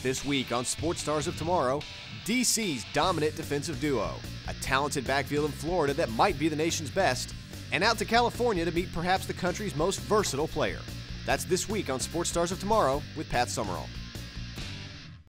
This week on Sports Stars of Tomorrow, DC's dominant defensive duo, a talented backfield in Florida that might be the nation's best, and out to California to meet perhaps the country's most versatile player. That's this week on Sports Stars of Tomorrow with Pat Summerall.